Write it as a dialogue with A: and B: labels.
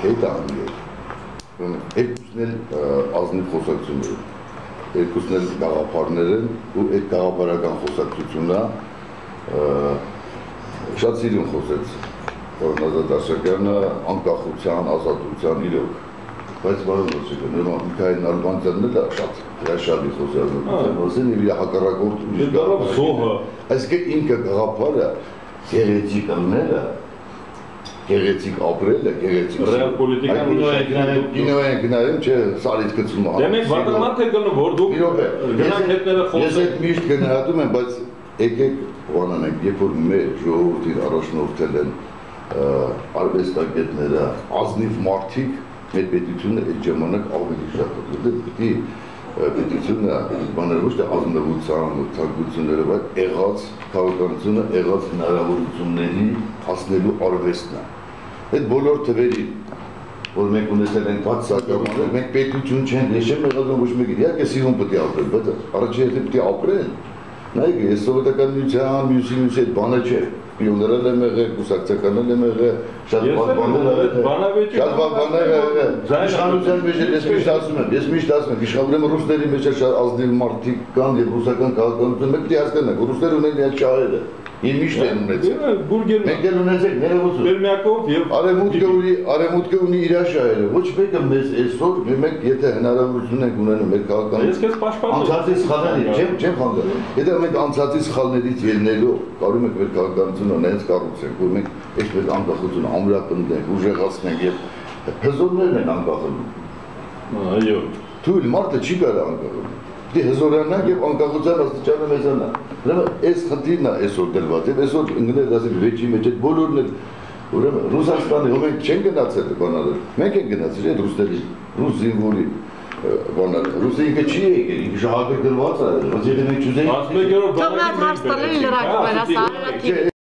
A: հետ անգել, երկուսն էլ ազնիվ խոսակցություն են, երկուսն էլ գաղափարներ են ու այդ գաղափարական խոսակցությունը շատ սիրուն խոսեց Ազատ Աշակյանը անկախության, ազատության իրոք, բայց բարով ոչիկը, նորմալ Միքայել Նալբանդյանն էլ շատ հրաշալի խոսել և իր հակառակորդ այսինքն ինքը գաղափարը գեղեցիկ ըլները, գեղեցիկ ապրելը, գեղեցիկ
B: ռեալ պոլիտիկան
A: կինոյ են գնայում, չէ, սարից գծում
B: Դե մենք վատամանդ է գնում, որ դուք գնանք հետները խոսեք
A: Ես այդ միշտ գնահատում եմ, բայց եկեք բանանենք, երբ որ մեր ժողովրդին առաջնորդել են արվեստագետները, ազնիվ մարդիկ, մեր պետությունը այդ ժամանակ ավելի շատ պետք է պետությունը բաներ ոչ թե ազնվության, թարգությունները, բայց եղած քաղաքականությունը, եղած հնարավորությունների հասնելու արվեստն է։ Այդ բոլոր թվերի, որ մենք ունեցել ենք բաց սակամաններ, մենք պետություն չենք հեշեմ եղածում ոչ մեկին, իհարկե սիրուն պետք է ապրել, բայց առաջին հետը պետք է ապրել։ Նայեք, ես սովետական միության, մյուսի այդ բանը չէ, պիոներել եմ եղել, կուսակցականել եմ եղել, շատ բաններ եղել, իշխանության մեջ ես միշտ ասում եմ, իշխանության ռուսների մեջ շատ ազնիվ մարդիկ կան և ռուսական քաղաքականություն, մենք պետք է հասկանանք, ռուսները ունեն իրենց շահերը, և միշտ են ունեցել, մենք էլ ունեցեք ներողություն, արևմուտքը ունի իր շահերը, ոչ մեկը մեզ այսօր, մենք եթե հնարավորություն ենք ունենում մեր քաղաքականություն, անցածի սխալների, չեմ խանգարում, եթե մենք անցածի սխալներից ելնելով կարում ենք մեր քաղաքականությունը նենց կառուցենք, որ մենք այսպես անկախությունը ամրապնդենք, ուժեղացնենք և հզորներն են անկախանում։ Թույլ մարդը չի կարող անկախում։ Դե հզորանանք և անկախության աստիճանը մեծանա։ Ուրեմն այս խնդիրն է այսօր դրված և այսօր ընկնել ասել վեճի մեջ այդ բոլորն էլ ուրեմն Ռուսաստանի մենք չեն գնացել բանալը, մենք են գնացել այդ ռուսների, ռուս զինվորի բանալը, ռուսը ինքը չի եկել, ինքը շահագր գրված է, բայց եթե մենք չուզենք
C: Թողնած հարց տալը լրակում էր ասա